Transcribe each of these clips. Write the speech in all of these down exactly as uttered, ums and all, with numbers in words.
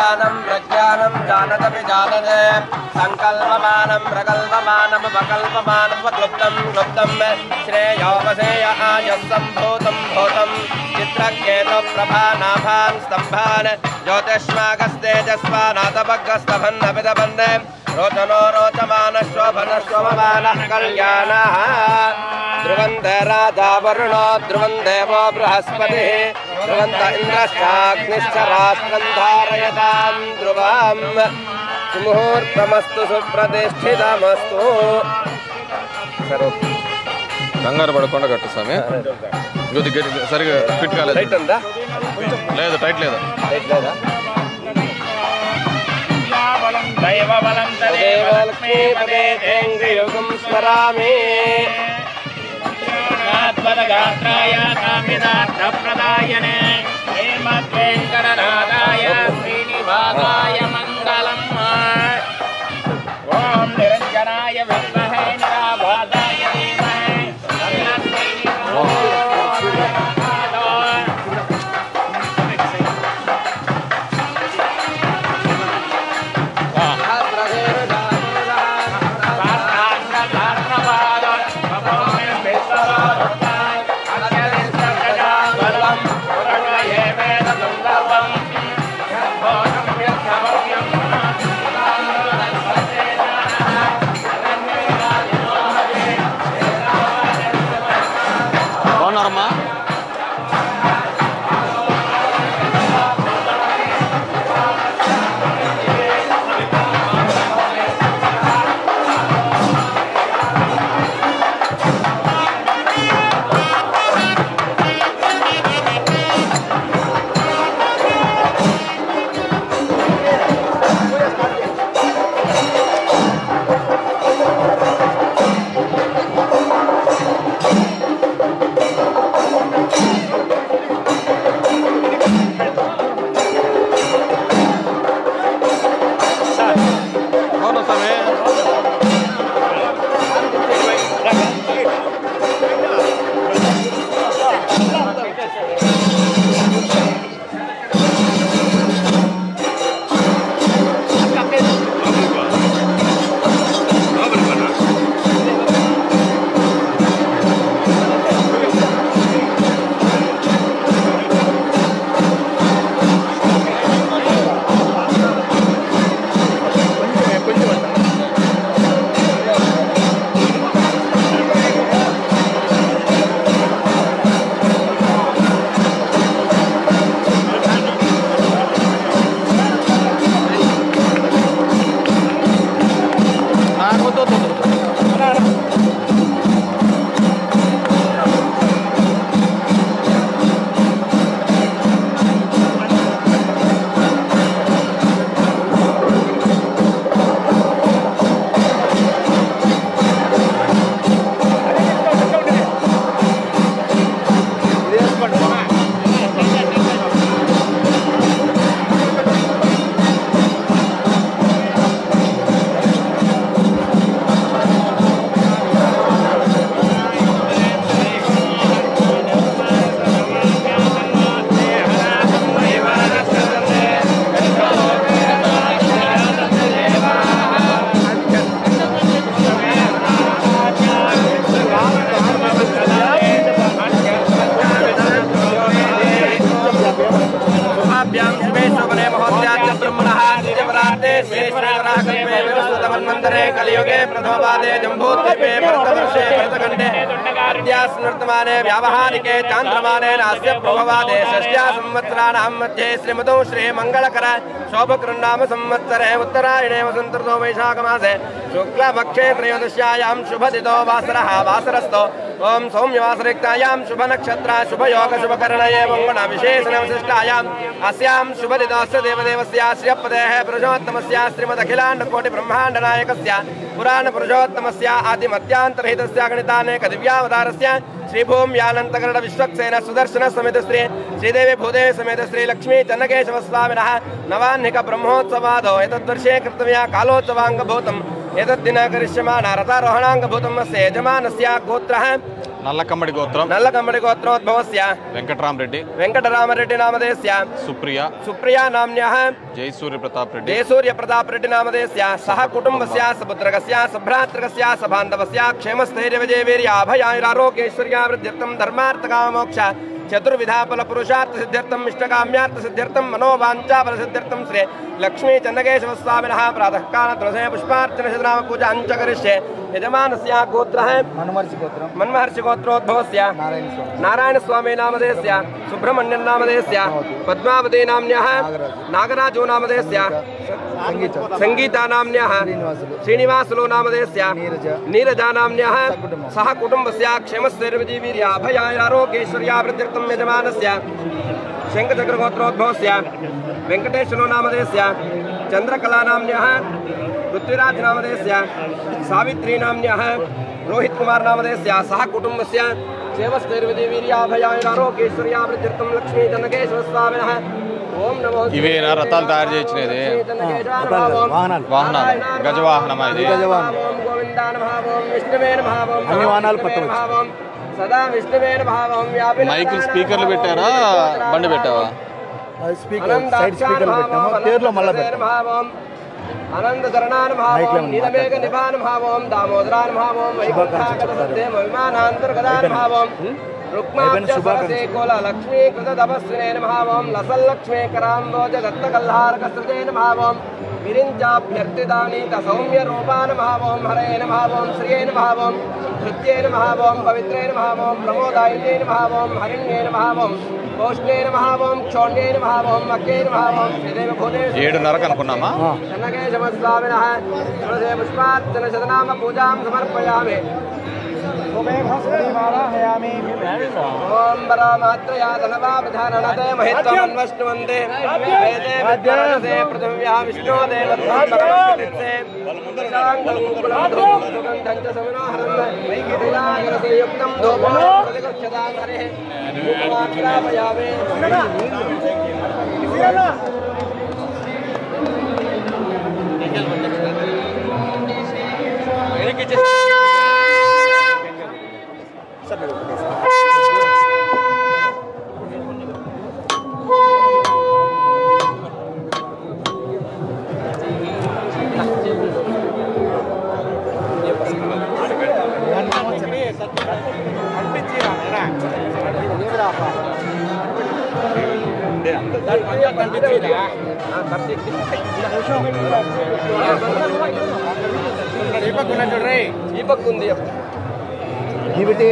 ज्ञानं प्रज्ञानं जानदपि जानते संकल्पमानं प्रकल्पमानं अपकल्पमानं क्लुप्तं क्लुप्तं श्रेयोपसेय आयस्सम्भूतं भूतं चित्रकेतु प्रभानाभान् स्तम्भान् ज्योतिष्माकस्तेजस्वानातपग्रस्तभन्नपितभन् रोचनो रोचमानश्वभनश्वमानः कल्याणः ध्रुवन्ते राजा वरुणो ध्रुवं देवो बृहस्पतिः ध्रुवन्त इन्द्रश्चाग्निश्च राष्ट्रं धारयतां ध्रुवम् सुमुहूर्तमस्तु सुप्रतिष्ठितमस्तु కంగారు పడకుండా కట్టు స్వామి సరిగా ఫిట్ కాలేదు టైట్ ఉందా లేదు టైట్ లేదా టైట్ లేదా देवलक्ष्मीपदेन्द्रियुगं स्मरामि प्रदायने हेमवेङ्कटनाथाय श्रीनिवासाय मङ्गलम् ॐ निरञ्जनाय विद्महे निराभासाय धीमहि कलियुगे प्रथमपादे जम्बूद्वीपे भरतवर्षे भरतखण्डे अद्यास्मृतमाने व्यावहारिके चान्द्रमाने नास्य प्रभवादे षष्ट्या संवत्सराणां मध्ये श्रीमतौ श्रीमङ्गलकर शोभकृन्नाम संवत्सरे उत्तरायणे वसन्तऋतौ वैशाखमासे शुक्लपक्षे त्रयोदश्यायां शुभतिथौ वासरः वासरस्थो ओम सौम्यवासरिक्तायां शुभनक्षत्रा शुभयोगशुभकरणये वङ्गुणविशेषणविशिष्टायाम् अस्यां शुभदिनस्य देवदेवस्य श्रियपदेः पुरुषोत्तमस्य श्रीमदखिलाण्डकोटिब्रह्माण्डनायकस्य पुराणपुरुषोत्तमस्य आदिमध्यान्तरहितस्य गणितानेकदिव्यावतारस्य श्रीभूम्यानन्तकरणविश्वक्सेन सुदर्शन समेत श्री श्रीदेवी भूदेवी समेत श्री लक्ष्मी चन्नकेशवस्वामिनः नवाह्निकब्रह्मोत्सवादौ एतद्वर्षे कर्तव्या कालोत्सवाङ्गभूतम् एतद्दिन करिष्यमाणा रथारोहणाङ्गभूतम् अस्य यजमानस्य गोत्रः నల్లకమ్మడి గోత్రం నల్లకమ్మడి గోత్రోద్భవస్య వెంకటరామరెడ్డి వెంకటరామరెడ్డి నామధేయస్య సుప్రియ సుప్రియా నామ్న్యః జయసూర్య ప్రతాప్ రెడ్డి జయసూర్య ప్రతాప్ రెడ్డి నామధేయస్య సహ కుటుంబస్య సపుత్రకస్య సభ్రాతృకస్య సబాంధవస్య క్షేమస్థైర్య విజయ వీర్య అభయాయురారోగ్యైశ్వర్యావృద్ధ్యర్థం ధర్మార్థకామమోక్ష चतुर्विधा फल पुरुषार्थ सिद्ध्यर्थम इष्टकाम्यार्थ सिद्ध्यर्थम मनोवांचा फल सिद्ध्यर्थम श्री लक्ष्मी चन्नकेशव स्वामिनः प्रातः काल तुलसी पुष्पार्चन शतनाम पूजा अंच करिष्ये यजमानस्य गोत्रः मनमहर्षि गोत्रम मनमहर्षि गोत्रोद्भवस्य नारायण स्वामी नारायण स्वामी नामधेयस्य सुब्रह्मण्यन नामधेयस्य पद्मावती नाम्न्यः नागराजो नामधेयस्य संगीत संगीता नाम्न्यः श्रीनिवासलो नामधेयस्य नीरजा नाम्न्यः सह कुटुम्बस्य क्षेमस्थैर्यवीर्य अभयारोग्यैश्वर्यावृद्ध्यर्थं यजमानस्य शङ्खचक्रगोत्रोद्भवस्य वेङ्कटेश्वरो नामधेयस्य चन्द्रकला नाम्न्यः पृथ्वीराज नामधेयस्य सावित्री नाम्न्यः रोहित कुमार नामधेयस्य सह कुटुम्बस्य क्षेमस्थैर्यवीर्य अभयारोग्यैश्वर्यावृद्ध्यर्थं लक्ष्मी चन्नकेशव स्वामिनः ओम नमो ఇవేనా రథాలు తయారు చేయించినది వాహనాలు వాహనాలు గజవాహనమా ఇది అన్ని వాహనాలు పట్టవచ్చు సదా విష్ణువేన భావం వ్యాపిన మైకులు స్పీకర్లు పెట్టారా బండి పెట్టావా స్పీకర్ సైడ్ స్పీకర్లు పెట్టాము పేర్లో మళ్ళా పెట్టాము భావం అనంత చరణాన్ భావం నీలమేఘ నిభాన్ భావం దామోదరాన్ భావం వైకుంఠాగతసత్తే మహిమానాంతర్గదాన్ భావం रुक्माब्जसरसे कोल लक्ष्मी कृत तपस्विनेन भावं लसल्लक्ष्मे कराम्बोज दत्तकल्हारकसृतेन भावं विरिञ्चाभ्यर्थितानीत सौम्य रूपान भावं हरेन भावं श्रियेन भावं धृत्येन भावं पवित्रेन भावं प्रमोदायिनेन भावं हरिण्येन भावं पौष्णेन भावं क्षौण्येन भावं मक्केन भावं श्रीदेव भूदेव ఏడున్నరకు అనుకున్నామా चन्नकेशव स्वामिनः तुलसी पुष्पार्चन शतनाम पूजां समर्पयामि ओम बरामात्रया धनवावधारणते महित्वमन्वष्टवन्ते वेदे विद्यारसे पृथिव्याः विष्णोदेवत्वन्तरमस्तित्से शाङ्गलकुकुलं सुगन्धं च सविनोहरन् वैकिलायनसे युक्तं धूपं प्रतिगच्छतां हरेः धूपमात्रापयामि दीपक ఉంది దీవిటి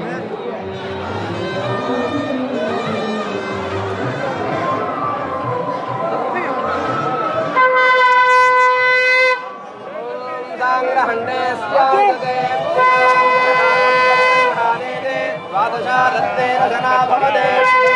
सांग्रहण्डे स्यादते हानेदे द्वादशादत्ते रजना भवते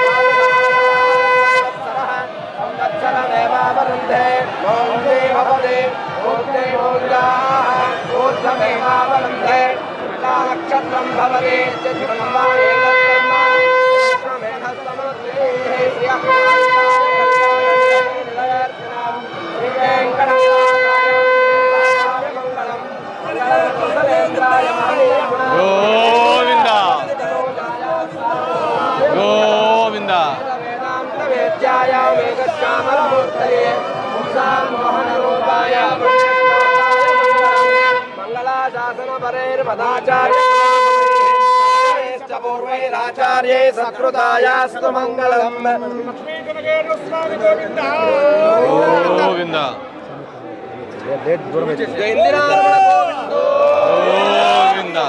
संवत्सरमेवावरुन्धे मोङ्गे भवते ओते मोङ्गाः ऊर्ध्वमेवावरुन्धे नक्षत्रं भवते चतुर्माणे గోవింద గోవింద మంగళాశాసన పరైర్మదాచార్య పూర్వైరాచార్యై సత్కృతాయాస్తు మంగళం గోవింద గోవింద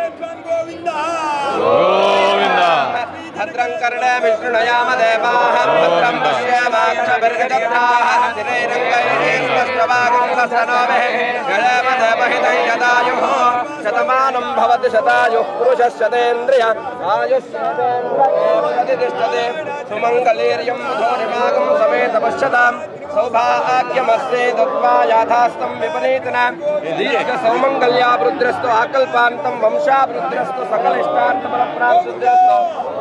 గోవింద భద్రం కర్ణే విష్ణుయామ దేవాః భద్రం పశ్యామాక్షభిర్గజత్రాః స్థిరైరంగైః గళేమదేవహితం యదాయుః శతమానం భవతి శతాయుః పురుషశతేంద్రియ ఆయుష్యేంద్రియేతిష్టతే సుమంగళీర్యం ధోనిమాగం సమేత పశ్యతాం సౌభాగ్యమస్తే దత్వా యాథాస్తం విపరీతన దీర్ఘ సౌమంగళ్యావృద్రస్తు ఆకల్పాంతం వంశావృద్రస్తు సకలిష్టార్థఫలప్రాప్తిరస్తు